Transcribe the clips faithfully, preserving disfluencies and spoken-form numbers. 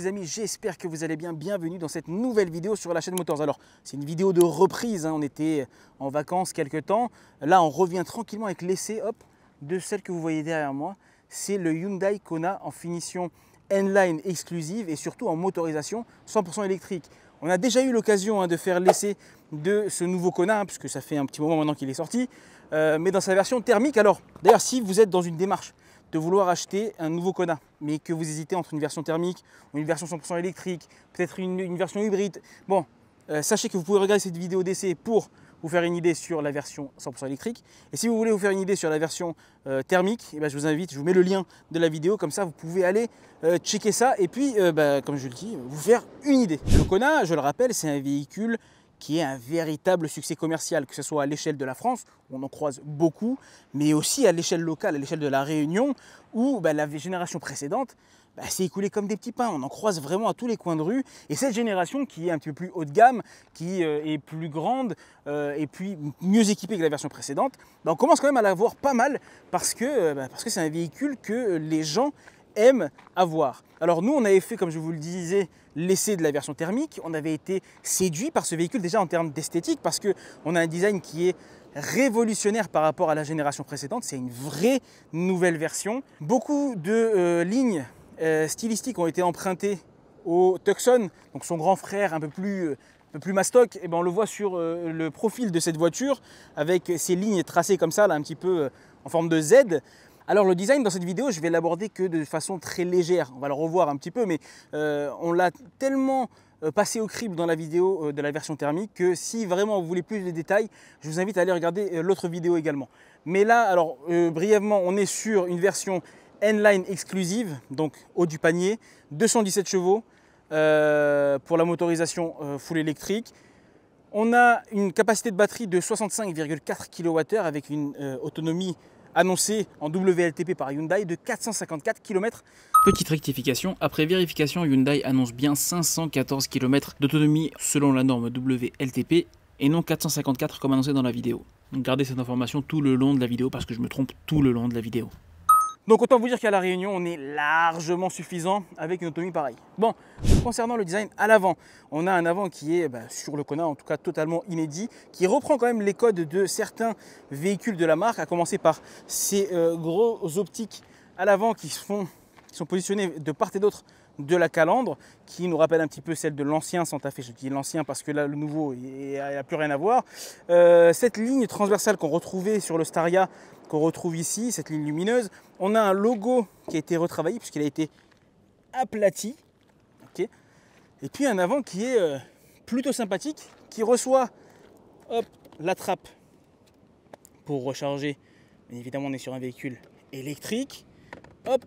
les amis, j'espère que vous allez bien. Bienvenue dans cette nouvelle vidéo sur la chaîne Motors. Alors c'est une vidéo de reprise, hein. On était en vacances quelques temps. Là on revient tranquillement avec l'essai hop, de celle que vous voyez derrière moi. C'est le Hyundai Kona en finition N-Line exclusive et surtout en motorisation cent pour cent électrique. On a déjà eu l'occasion hein, de faire l'essai de ce nouveau Kona, hein, puisque ça fait un petit moment maintenant qu'il est sorti, euh, mais dans sa version thermique. Alors d'ailleurs si vous êtes dans une démarche de vouloir acheter un nouveau Kona, mais que vous hésitez entre une version thermique ou une version cent pour cent électrique, peut-être une, une version hybride, bon, euh, sachez que vous pouvez regarder cette vidéo d'essai pour vous faire une idée sur la version cent pour cent électrique. Et si vous voulez vous faire une idée sur la version euh, thermique, eh ben, je vous invite, je vous mets le lien de la vidéo, comme ça vous pouvez aller euh, checker ça et puis, euh, bah, comme je le dis, vous faire une idée. Le Kona, je le rappelle, c'est un véhicule qui est un véritable succès commercial, que ce soit à l'échelle de la France, où on en croise beaucoup, mais aussi à l'échelle locale, à l'échelle de la Réunion, où bah, la génération précédente bah, s'est écoulée comme des petits pains. On en croise vraiment à tous les coins de rue. Et cette génération qui est un petit peu plus haut de gamme, qui euh, est plus grande euh, et puis mieux équipée que la version précédente, bah, on commence quand même à la voir pas mal parce que euh, bah, parce que c'est un véhicule que les gens aiment avoir. Alors nous, on avait fait, comme je vous le disais, l'essai de la version thermique. On avait été séduit par ce véhicule déjà en termes d'esthétique parce qu'on a un design qui est révolutionnaire par rapport à la génération précédente. C'est une vraie nouvelle version. Beaucoup de euh, lignes euh, stylistiques ont été empruntées au Tucson, donc son grand frère un peu plus, euh, un peu plus mastoc. Et ben on le voit sur euh, le profil de cette voiture avec ces lignes tracées comme ça, là, un petit peu euh, en forme de Z. Alors le design dans cette vidéo, je vais l'aborder que de façon très légère. On va le revoir un petit peu, mais euh, on l'a tellement euh, passé au crible dans la vidéo euh, de la version thermique que si vraiment vous voulez plus de détails, je vous invite à aller regarder euh, l'autre vidéo également. Mais là, alors euh, brièvement, on est sur une version N-Line exclusive, donc haut du panier, deux cent dix-sept chevaux euh, pour la motorisation euh, full électrique. On a une capacité de batterie de soixante-cinq virgule quatre kilowattheures avec une euh, autonomie annoncé en W L T P par Hyundai de quatre cent cinquante-quatre kilomètres. Petite rectification, après vérification, Hyundai annonce bien cinq cent quatorze kilomètres d'autonomie selon la norme W L T P et non quatre cent cinquante-quatre comme annoncé dans la vidéo. Donc gardez cette information tout le long de la vidéo parce que je me trompe tout le long de la vidéo. Donc autant vous dire qu'à La Réunion, on est largement suffisant avec une autonomie pareille. Bon, concernant le design à l'avant, on a un avant qui est bah, sur le Kona en tout cas totalement inédit, qui reprend quand même les codes de certains véhicules de la marque, à commencer par ces euh, gros optiques à l'avant qui, qui sont positionnés de part et d'autre de la calandre, qui nous rappelle un petit peu celle de l'ancien Santa Fe. Je dis l'ancien parce que là le nouveau il n'a plus rien à voir. Euh, cette ligne transversale qu'on retrouvait sur le Staria, qu'on retrouve ici, cette ligne lumineuse, on a un logo qui a été retravaillé puisqu'il a été aplati. Okay. Et puis un avant qui est euh, plutôt sympathique, qui reçoit hop, la trappe pour recharger. Bien évidemment, on est sur un véhicule électrique. Hop,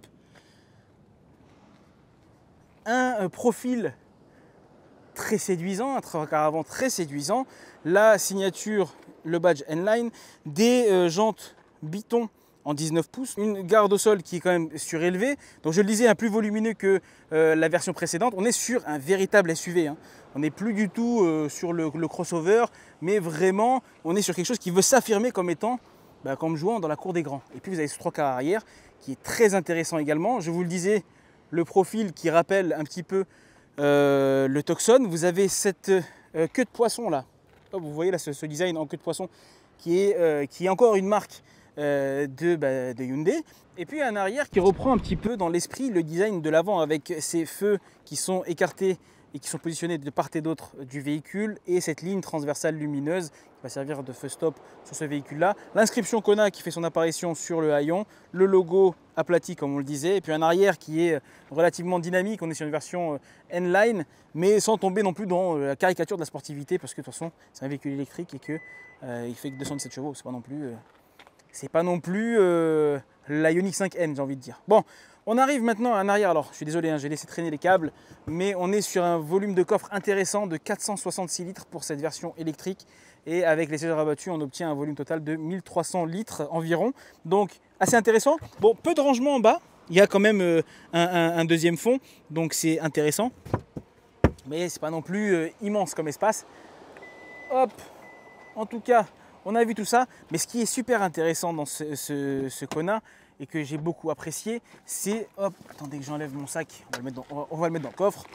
un euh, profil très séduisant, un trois-quarts avant très séduisant, la signature, le badge N-Line, des euh, jantes Biton en dix-neuf pouces, une garde au sol qui est quand même surélevée, donc je le disais, un plus volumineux que euh, la version précédente. On est sur un véritable S U V, hein. On n'est plus du tout euh, sur le, le crossover, mais vraiment on est sur quelque chose qui veut s'affirmer comme étant, bah, comme jouant dans la cour des grands. Et puis vous avez ce trois quarts arrière qui est très intéressant également. Je vous le disais, le profil qui rappelle un petit peu euh, le Tucson. Vous avez cette euh, queue de poisson là, oh, vous voyez là ce, ce design en queue de poisson qui est, euh, qui est encore une marque Euh, de, bah, de Hyundai. Et puis un arrière qui reprend un petit peu dans l'esprit le design de l'avant avec ces feux qui sont écartés et qui sont positionnés de part et d'autre du véhicule et cette ligne transversale lumineuse qui va servir de feu stop sur ce véhicule là. L'inscription Kona qui fait son apparition sur le haillon, le logo aplati comme on le disait, et puis un arrière qui est relativement dynamique. On est sur une version N-Line mais sans tomber non plus dans la caricature de la sportivité parce que de toute façon c'est un véhicule électrique et que euh, il fait que deux cent dix-sept chevaux, c'est pas non plus... Euh, C'est pas non plus euh, la Ioniq cinq N, j'ai envie de dire. Bon, on arrive maintenant à un arrière. Alors, je suis désolé, hein, j'ai laissé traîner les câbles, mais on est sur un volume de coffre intéressant de quatre cent soixante-six litres pour cette version électrique. Et avec les sièges rabattus, on obtient un volume total de mille trois cents litres environ. Donc, assez intéressant. Bon, peu de rangement en bas. Il y a quand même euh, un, un, un deuxième fond, donc c'est intéressant. Mais c'est pas non plus euh, immense comme espace. Hop, en tout cas... On a vu tout ça, mais ce qui est super intéressant dans ce, ce, ce Kona, et que j'ai beaucoup apprécié, c'est, hop, attendez que j'enlève mon sac, on va, le mettre dans, on va, on va le mettre dans le coffre.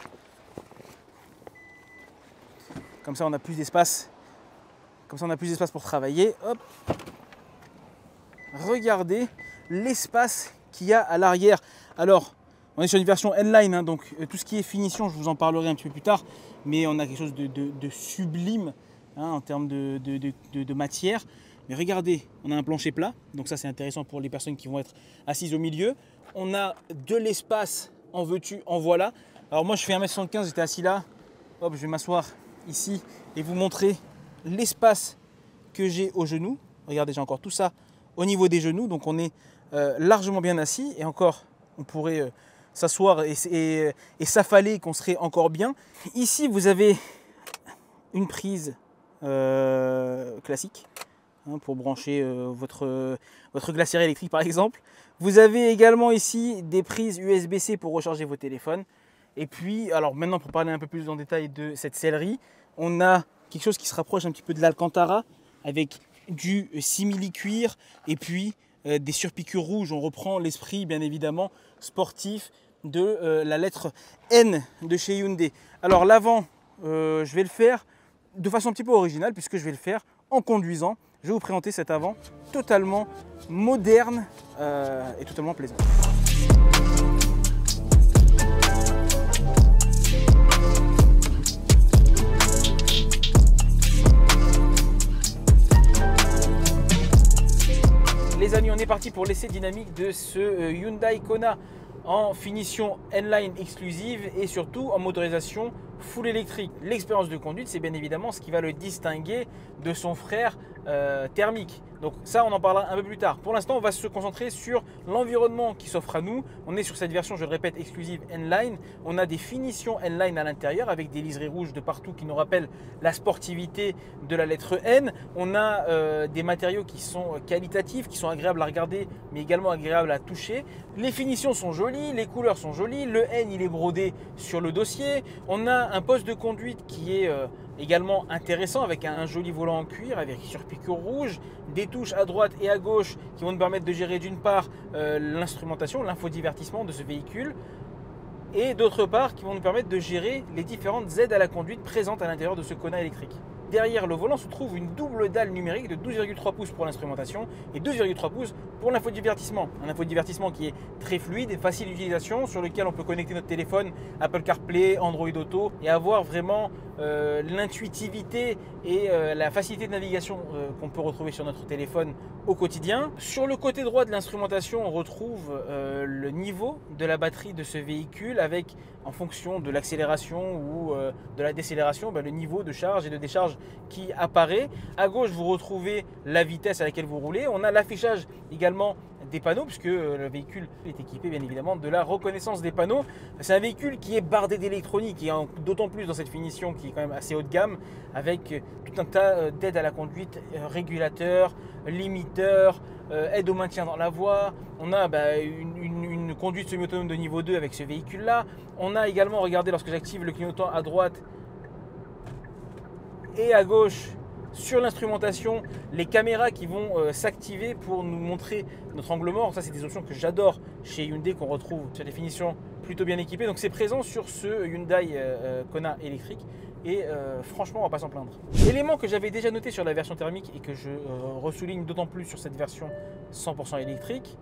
Comme ça on a plus d'espace, comme ça on a plus d'espace pour travailler, hop. Regardez l'espace qu'il y a à l'arrière. Alors, on est sur une version N-Line, hein, donc euh, tout ce qui est finition, je vous en parlerai un petit peu plus tard, mais on a quelque chose de, de, de sublime hein, en termes de, de, de, de, de matière. Mais regardez, on a un plancher plat, donc ça c'est intéressant pour les personnes qui vont être assises au milieu. On a de l'espace, en veux-tu, en voilà. Alors moi je fais un mètre soixante-quinze, j'étais assis là, hop, je vais m'asseoir ici et vous montrer l'espace que j'ai aux genoux. Regardez, j'ai encore tout ça au niveau des genoux, donc on est euh, largement bien assis et encore on pourrait euh, s'asseoir et, et, et s'affaler qu'on serait encore bien. Ici vous avez une prise euh, classique hein, pour brancher euh, votre, votre glacière électrique par exemple. Vous avez également ici des prises U S B C pour recharger vos téléphones. Et puis, alors maintenant pour parler un peu plus en détail de cette sellerie, on a quelque chose qui se rapproche un petit peu de l'Alcantara avec du simili-cuir et puis euh, des surpiqûres rouges. On reprend l'esprit bien évidemment sportif de euh, la lettre N de chez Hyundai. Alors l'avant, euh, je vais le faire de façon un petit peu originale puisque je vais le faire en conduisant. Je vais vous présenter cet avant totalement moderne euh, et totalement plaisant. Les amis, on est parti pour l'essai dynamique de ce Hyundai Kona en finition N-Line exclusive et surtout en motorisation full électrique. L'expérience de conduite, c'est bien évidemment ce qui va le distinguer de son frère euh, thermique. Donc ça, on en parlera un peu plus tard. Pour l'instant, on va se concentrer sur l'environnement qui s'offre à nous. On est sur cette version, je le répète, exclusive N-Line. On a des finitions N-Line à l'intérieur avec des liserés rouges de partout qui nous rappellent la sportivité de la lettre N. On a euh, des matériaux qui sont qualitatifs, qui sont agréables à regarder, mais également agréables à toucher. Les finitions sont jolies, les couleurs sont jolies. Le N, il est brodé sur le dossier. On a un poste de conduite qui est euh, également intéressant avec un, un joli volant en cuir avec surpiqûre rouge, des touches à droite et à gauche qui vont nous permettre de gérer d'une part euh, l'instrumentation, l'infodivertissement de ce véhicule et d'autre part qui vont nous permettre de gérer les différentes aides à la conduite présentes à l'intérieur de ce Kona électrique. Derrière le volant se trouve une double dalle numérique de douze virgule trois pouces pour l'instrumentation et douze virgule trois pouces pour l'infodivertissement. Un infodivertissement qui est très fluide et facile d'utilisation, sur lequel on peut connecter notre téléphone, Apple CarPlay, Android Auto et avoir vraiment euh, l'intuitivité et euh, la facilité de navigation euh, qu'on peut retrouver sur notre téléphone au quotidien. Sur le côté droit de l'instrumentation, on retrouve euh, le niveau de la batterie de ce véhicule avec, en fonction de l'accélération ou euh, de la décélération, ben, le niveau de charge et de décharge qui apparaît. À gauche, vous retrouvez la vitesse à laquelle vous roulez. On a l'affichage également des panneaux puisque le véhicule est équipé bien évidemment de la reconnaissance des panneaux. C'est un véhicule qui est bardé d'électronique et d'autant plus dans cette finition qui est quand même assez haut de gamme avec tout un tas d'aides à la conduite, régulateurs, limiteurs, aide au maintien dans la voie. On a bah, une, une, une conduite semi-autonome de niveau deux avec ce véhicule là. On a également, regardez, lorsque j'active le clignotant à droite et à gauche sur l'instrumentation, les caméras qui vont euh, s'activer pour nous montrer notre angle mort. Ça, c'est des options que j'adore chez Hyundai, qu'on retrouve sur des finitions plutôt bien équipées. Donc c'est présent sur ce Hyundai euh, Kona électrique et euh, franchement on va pas s'en plaindre. Élément que j'avais déjà noté sur la version thermique et que je euh, ressouligne d'autant plus sur cette version cent pour cent électrique,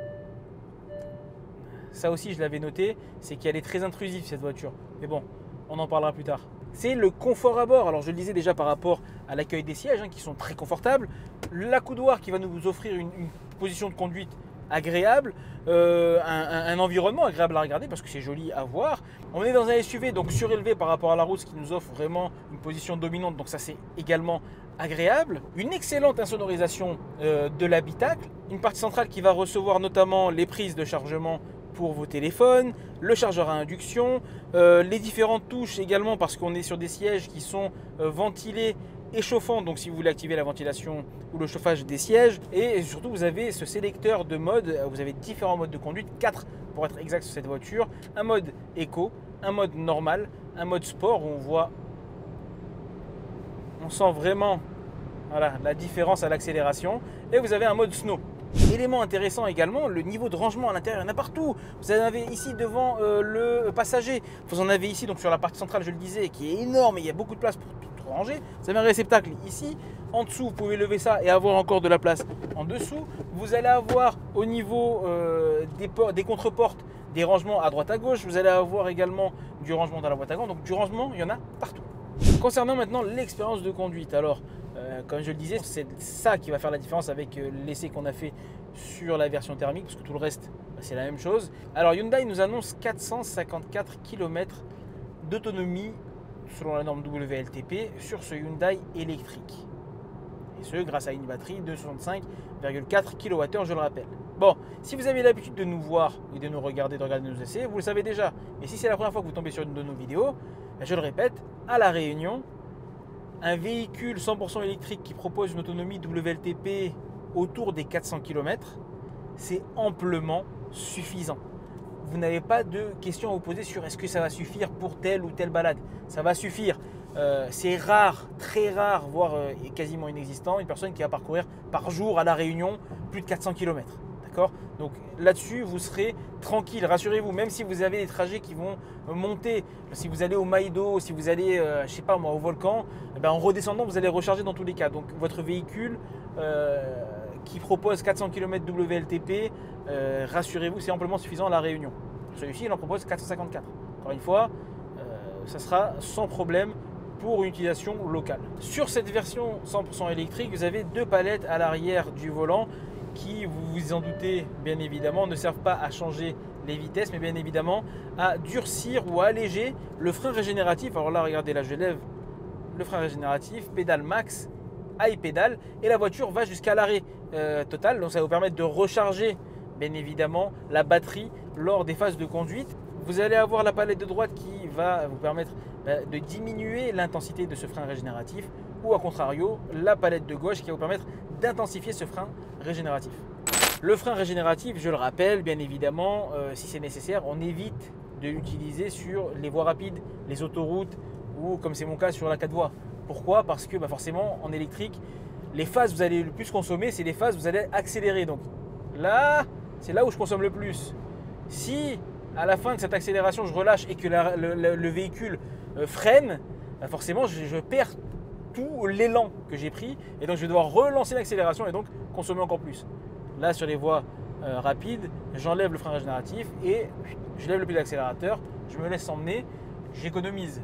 ça aussi je l'avais noté, c'est qu'elle est très intrusive cette voiture. Mais bon, on en parlera plus tard. C'est le confort à bord. Alors je le disais déjà par rapport à l'accueil des sièges hein, qui sont très confortables, l'accoudoir qui va nous offrir une, une position de conduite agréable, euh, un, un, un environnement agréable à regarder parce que c'est joli à voir. On est dans un S U V donc surélevé par rapport à la route, ce qui nous offre vraiment une position dominante, donc ça c'est également agréable. Une excellente insonorisation euh, de l'habitacle, une partie centrale qui va recevoir notamment les prises de chargement pour vos téléphones, le chargeur à induction, euh, les différentes touches également parce qu'on est sur des sièges qui sont euh, ventilés et chauffants, donc si vous voulez activer la ventilation ou le chauffage des sièges, et surtout vous avez ce sélecteur de mode, vous avez différents modes de conduite, quatre pour être exact sur cette voiture, un mode éco, un mode normal, un mode sport où on voit, on sent vraiment voilà, la différence à l'accélération, et vous avez un mode snow. Élément intéressant également, le niveau de rangement à l'intérieur, il y en a partout. Vous en avez ici devant euh, le passager, vous en avez ici donc sur la partie centrale, je le disais, qui est énorme et il y a beaucoup de place pour tout ranger. Vous avez un réceptacle ici, en dessous vous pouvez lever ça et avoir encore de la place en dessous. Vous allez avoir au niveau euh, des, des contreportes des rangements à droite à gauche, vous allez avoir également du rangement dans la boîte à gants, donc du rangement il y en a partout. Concernant maintenant l'expérience de conduite, alors euh, comme je le disais, c'est ça qui va faire la différence avec euh, l'essai qu'on a fait sur la version thermique, parce que tout le reste bah, c'est la même chose. Alors Hyundai nous annonce quatre cent cinquante-quatre kilomètres d'autonomie selon la norme W L T P sur ce Hyundai électrique. Et ce grâce à une batterie de soixante-cinq virgule quatre kilowattheures, je le rappelle. Bon, si vous avez l'habitude de nous voir et de nous regarder, de regarder nos essais, vous le savez déjà. Mais si c'est la première fois que vous tombez sur une de nos vidéos, ben je le répète, à La Réunion, un véhicule cent pour cent électrique qui propose une autonomie W L T P autour des quatre cents kilomètres, c'est amplement suffisant. Vous n'avez pas de questions à vous poser sur est-ce que ça va suffire pour telle ou telle balade. Ça va suffire. Euh, c'est rare, très rare, voire euh, quasiment inexistant, une personne qui va parcourir par jour à La Réunion plus de quatre cents kilomètres. D'accord ? Donc là-dessus, vous serez tranquille, rassurez-vous, même si vous avez des trajets qui vont monter, si vous allez au Maïdo, si vous allez, euh, je sais pas moi, au volcan, eh ben, en redescendant, vous allez recharger dans tous les cas. Donc votre véhicule euh, qui propose quatre cents kilomètres W L T P, euh, rassurez-vous, c'est amplement suffisant à La Réunion. Celui-ci, il en propose quatre cent cinquante-quatre. Encore une fois, euh, ça sera sans problème pour une utilisation locale. Sur cette version cent pour cent électrique, vous avez deux palettes à l'arrière du volant qui, vous vous en doutez bien évidemment, ne servent pas à changer les vitesses, mais bien évidemment à durcir ou à alléger le frein régénératif. Alors là, regardez, là je lève le frein régénératif, pédale max, high pédale, et la voiture va jusqu'à l'arrêt euh, total. Donc ça va vous permettre de recharger bien évidemment la batterie lors des phases de conduite. Vous allez avoir la palette de droite qui va vous permettre de diminuer l'intensité de ce frein régénératif, ou à contrario la palette de gauche qui va vous permettre d'intensifier ce frein régénératif. Le frein régénératif, je le rappelle bien évidemment, euh, si c'est nécessaire, on évite de l'utiliser sur les voies rapides, les autoroutes ou comme c'est mon cas sur la quatre voies. Pourquoi ? Parce que bah forcément en électrique, les phases que vous allez le plus consommer, c'est les phases où vous allez accélérer. Donc là, c'est là où je consomme le plus. Si à la fin de cette accélération, je relâche et que la, le, le, le véhicule euh, freine, bah forcément, je, je perds tout l'élan que j'ai pris et donc je vais devoir relancer l'accélération et donc consommer encore plus. Là, sur les voies euh, rapides, j'enlève le frein régénératif et je lève le pied d'accélérateur, je me laisse emmener, j'économise.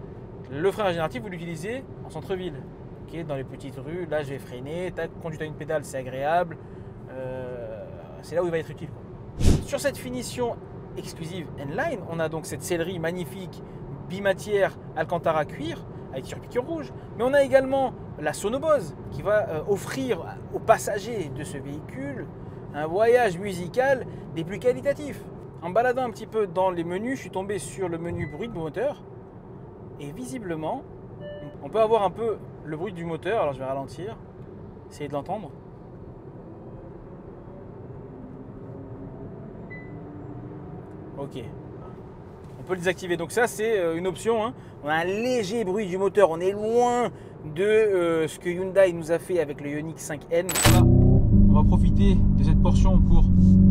Le frein régénératif, vous l'utilisez en centre-ville, okay, dans les petites rues. Là, je vais freiner, tac, conduite à une pédale, c'est agréable. Euh, c'est là où il va être utile. Sur cette finition exclusive N-Line, on a donc cette sellerie magnifique bimatière Alcantara cuir avec surpiqûre rouge, mais on a également la Sonobose qui va euh, offrir aux passagers de ce véhicule un voyage musical des plus qualitatifs. En baladant un petit peu dans les menus, je suis tombé sur le menu bruit de moteur et visiblement on peut avoir un peu le bruit du moteur. Alors je vais ralentir, essayer de l'entendre. Ok, on peut le désactiver, donc ça c'est une option, hein. On a un léger bruit du moteur, on est loin de euh, ce que Hyundai nous a fait avec le Ioniq cinq N. Là, on va profiter de cette portion pour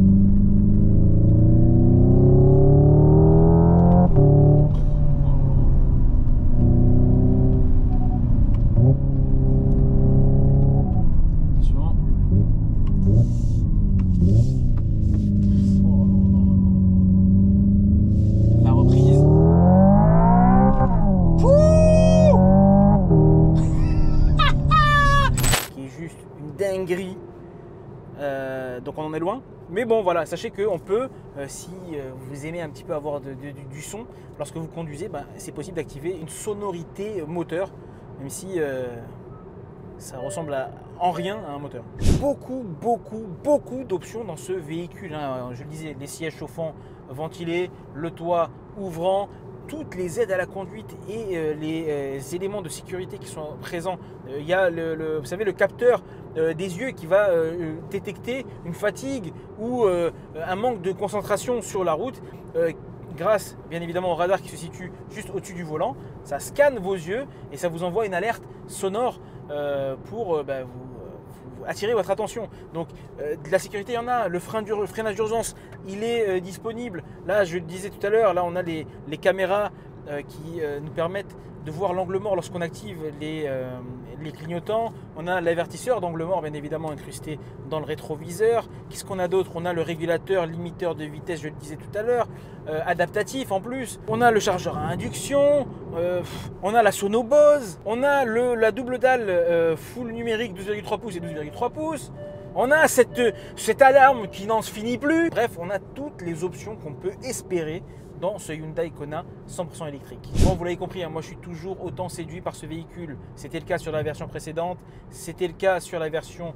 dinguerie, euh, donc on en est loin, mais bon voilà, sachez que on peut, euh, si euh, vous aimez un petit peu avoir de, de, du son lorsque vous conduisez, ben, c'est possible d'activer une sonorité moteur, même si euh, ça ressemble à, en rien à un moteur. Beaucoup, beaucoup, beaucoup d'options dans ce véhicule, hein. Je le disais, les sièges chauffants ventilés, le toit ouvrant, toutes les aides à la conduite et euh, les euh, éléments de sécurité qui sont présents. Il euh, y a le, le, vous savez, le capteur euh, des yeux qui va euh, détecter une fatigue ou euh, un manque de concentration sur la route euh, grâce bien évidemment au radar qui se situe juste au-dessus du volant. Ça scanne vos yeux et ça vous envoie une alerte sonore euh, pour euh, bah, vous, attirer votre attention. Donc euh, de la sécurité, il y en a. Le frein d'ur- freinage d'urgence, il est euh, disponible. Là, je le disais tout à l'heure, là on a les, les caméras euh, qui euh, nous permettent de voir l'angle mort lorsqu'on active les, euh, les clignotants. On a l'avertisseur d'angle mort bien évidemment incrusté dans le rétroviseur. Qu'est-ce qu'on a d'autre? On a le régulateur limiteur de vitesse, je le disais tout à l'heure, euh, adaptatif en plus. On a le chargeur à induction, euh, on a la sono Bose, on a le, la double dalle euh, full numérique douze virgule trois pouces et douze virgule trois pouces. On a cette, cette alarme qui n'en se finit plus. Bref, on a toutes les options qu'on peut espérer dans ce Hyundai Kona cent pour cent électrique. Bon, vous l'avez compris, hein, moi je suis toujours autant séduit par ce véhicule. C'était le cas sur la version précédente, c'était le cas sur la version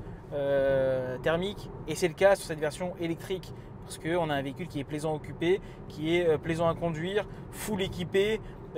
euh, thermique et c'est le cas sur cette version électrique. Parce qu'on a un véhicule qui est plaisant à occuper, qui est euh, plaisant à conduire, full équipé,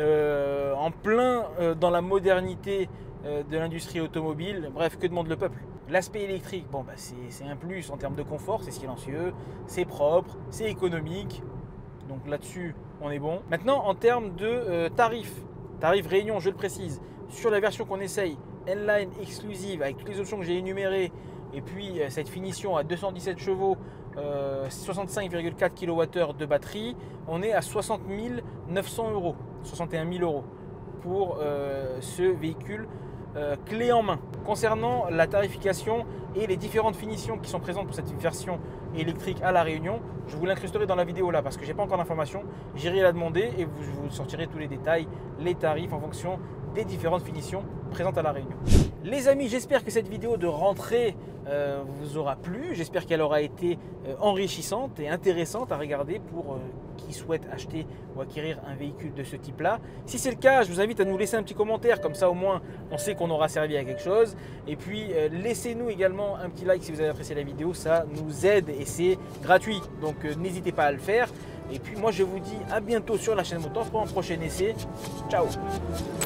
euh, en plein euh, dans la modernité euh, de l'industrie automobile. Bref, que demande le peuple? L'aspect électrique, bon, bah, c'est un plus en termes de confort, c'est silencieux, c'est propre, c'est économique. Donc là-dessus, on est bon. Maintenant, en termes de euh, tarifs, tarifs Réunion, je le précise, sur la version qu'on essaye, N-Line exclusive, avec toutes les options que j'ai énumérées, et puis euh, cette finition à deux cent dix-sept chevaux, euh, soixante-cinq virgule quatre kilowattheures de batterie, on est à soixante mille neuf cents euros, soixante et un mille euros pour euh, ce véhicule euh, clé en main. Concernant la tarification et les différentes finitions qui sont présentes pour cette version électrique à La Réunion, je vous l'incrusterai dans la vidéo là parce que j'ai pas encore d'informations. J'irai la demander et vous, je vous sortirai tous les détails, les tarifs en fonction des différentes finitions présentes à La Réunion. Les amis, j'espère que cette vidéo de rentrée euh, vous aura plu. J'espère qu'elle aura été euh, enrichissante et intéressante à regarder pour euh, qui souhaite acheter ou acquérir un véhicule de ce type-là. Si c'est le cas, je vous invite à nous laisser un petit commentaire, comme ça au moins on sait qu'on aura servi à quelque chose. Et puis euh, laissez-nous également un petit like si vous avez apprécié la vidéo, ça nous aide et c'est gratuit. Donc euh, n'hésitez pas à le faire. Et puis moi je vous dis à bientôt sur la chaîne Motors pour un prochain essai. Ciao!